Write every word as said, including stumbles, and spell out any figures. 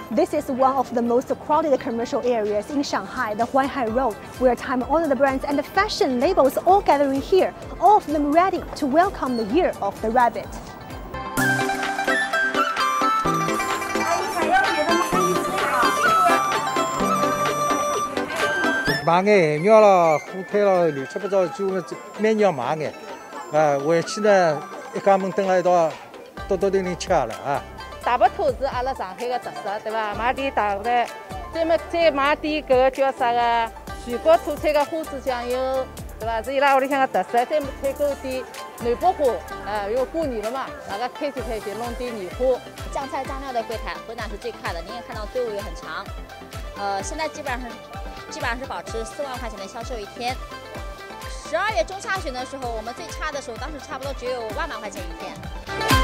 This is one of the most crowded commercial areas in Shanghai, the Huaihai Road, where time-honored brands and fashion labels all gathering here, all of them ready to welcome the Year of the Rabbit. 买眼肉了、火腿了，乱七八糟就每日要买眼。啊，回去呢，一家门蹲在一道，多多零零吃了啊。 大白兔是阿拉上海的特色，对吧？买点大的，再么再买点搿个叫啥个全国土产的花枝酱油，对吧？是伊拉屋里向的特色。再么采购点南北花，呃，因为过年了嘛，大家开心开心，弄点年花。 酱菜酱料的柜台回暖是最快的，您也看到队伍也很长。呃，现在基本上是基本上是保持四万块钱的销售一天。十二月中下旬的时候，我们最差的时候，当时差不多只有万把块钱一天。